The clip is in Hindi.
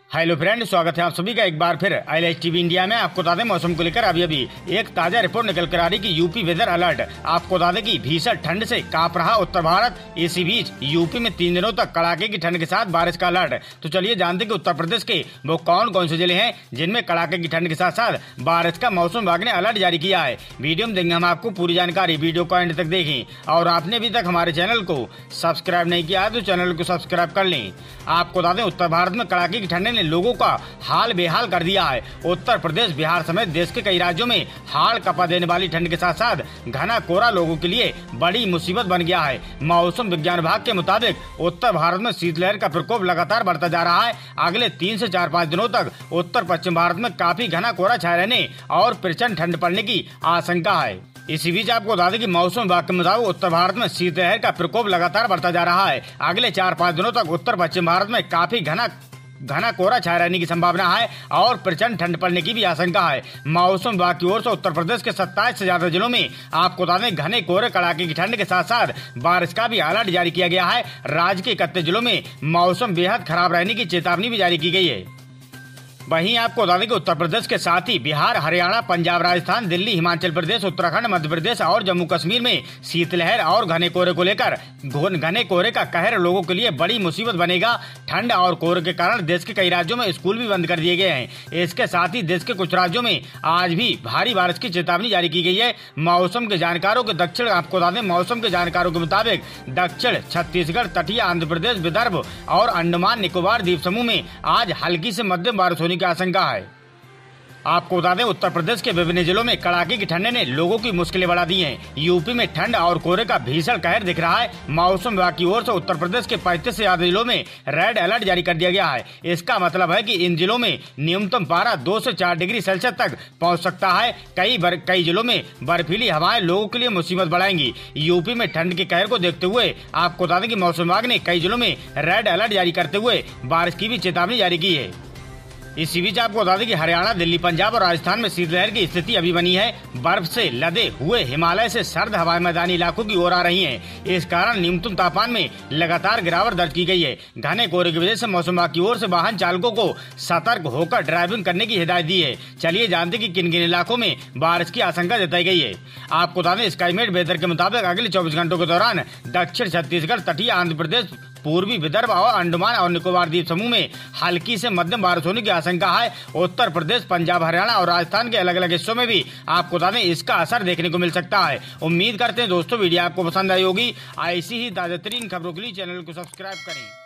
हेलो फ्रेंड, स्वागत है आप सभी का एक बार फिर ILS टीवी इंडिया में। आपको बता दें मौसम को लेकर अभी एक ताजा रिपोर्ट निकल कर आ रही कि यूपी वेदर अलर्ट। आपको बता दें कि भीषण ठंड से कांप रहा उत्तर भारत। इसी बीच यूपी में 3 दिनों तक कड़ाके की ठंड के साथ बारिश का अलर्ट। तो चलिए जानते कि उत्तर प्रदेश के वो कौन कौन से जिले हैं जिनमें कड़ाके की ठंड के साथ साथ बारिश का मौसम विभाग ने अलर्ट जारी किया है। वीडियो में देंगे हम आपको पूरी जानकारी, वीडियो को एंड तक देखें। और आपने अभी तक हमारे चैनल को सब्सक्राइब नहीं किया है तो चैनल को सब्सक्राइब कर लें। आपको बता दें उत्तर भारत में कड़ाके की ठंड ने लोगों का हाल बेहाल कर दिया है। उत्तर प्रदेश, बिहार समेत देश के कई राज्यों में हाल कपा देने वाली ठंड के साथ साथ घना कोहरा लोगों के लिए बड़ी मुसीबत बन गया है। मौसम विज्ञान विभाग के मुताबिक उत्तर भारत में शीतलहर का प्रकोप लगातार बढ़ता जा रहा है। अगले 3 से 4-5 दिनों तक उत्तर पश्चिम भारत में काफी घना कोहरा छाए रहने और प्रचंड ठंड पड़ने की आशंका है। इसी बीच आपको बता दें कि मौसम विभाग के मुताबिक उत्तर भारत में शीतलहर का प्रकोप लगातार बढ़ता जा रहा है। अगले 4-5 दिनों तक उत्तर पश्चिम भारत में काफी घना कोहरा छाए रहने की संभावना है और प्रचंड ठंड पड़ने की भी आशंका है। मौसम विभाग की ओर से उत्तर प्रदेश के 27 से ज्यादा जिलों में आपको बता दें घने कोहरे कड़ाके की ठंड के साथ साथ बारिश का भी अलर्ट जारी किया गया है। राज्य के 31 जिलों में मौसम बेहद खराब रहने की चेतावनी भी जारी की गई है। वहीं आपको बता दें कि उत्तर प्रदेश के साथ ही बिहार, हरियाणा, पंजाब, राजस्थान, दिल्ली, हिमाचल प्रदेश, उत्तराखंड, मध्य प्रदेश और जम्मू कश्मीर में शीतलहर और घने कोहरे को लेकर घने कोहरे का कहर लोगों के लिए बड़ी मुसीबत बनेगा। ठंड और कोहरे के कारण देश के कई राज्यों में स्कूल भी बंद कर दिए गए हैं। इसके साथ ही देश के कुछ राज्यों में आज भी भारी बारिश की चेतावनी जारी की गई है। मौसम के जानकारों के मुताबिक दक्षिण छत्तीसगढ़, तटीय आंध्र प्रदेश, विदर्भ और अंडमान निकोबार द्वीप समूह में आज हल्की से मध्यम बारिश होने की आशंका है। आपको बता दें उत्तर प्रदेश के विभिन्न जिलों में कड़ाके की ठंड ने लोगों की मुश्किलें बढ़ा दी हैं। यूपी में ठंड और कोहरे का भीषण कहर दिख रहा है। मौसम विभाग की ओर से उत्तर प्रदेश के 35 से ज्यादा जिलों में रेड अलर्ट जारी कर दिया गया है। इसका मतलब है कि इन जिलों में न्यूनतम पारा 2 से 4 डिग्री सेल्सियस तक पहुंच सकता है। कई जिलों में बर्फीली हवाएं लोगों के लिए मुसीबत बढ़ाएंगी। यूपी में ठंड के कहर को देखते हुए आपको बता दें कि मौसम विभाग ने कई जिलों में रेड अलर्ट जारी करते हुए बारिश की भी चेतावनी जारी की है। इसी बीच आपको बता दें कि हरियाणा, दिल्ली, पंजाब और राजस्थान में शीतलहर की स्थिति अभी बनी है। बर्फ से लदे हुए हिमालय से सर्द हवाएं मैदानी इलाकों की ओर आ रही हैं। इस कारण न्यूनतम तापमान में लगातार गिरावट दर्ज की गई है। घने कोहरे की वजह से मौसम विभाग की ओर से वाहन चालकों को सतर्क होकर ड्राइविंग करने की हिदायत दी है। चलिए जानते कि किन किन इलाकों में बारिश की आशंका जताई गई है। आपको बता दें स्काईमेट वेदर के मुताबिक अगले 24 घंटों के दौरान दक्षिण छत्तीसगढ़, तटीय आंध्र प्रदेश, पूर्वी विदर्भ और अंडमान और निकोबार द्वीप समूह में हल्की से मध्यम बारिश होने की आशंका है। उत्तर प्रदेश, पंजाब, हरियाणा और राजस्थान के अलग अलग हिस्सों में भी आपको बता दें इसका असर देखने को मिल सकता है। उम्मीद करते हैं दोस्तों वीडियो आपको पसंद आई होगी। ऐसी ही ताजा तरीन खबरों के लिए चैनल को सब्सक्राइब करें।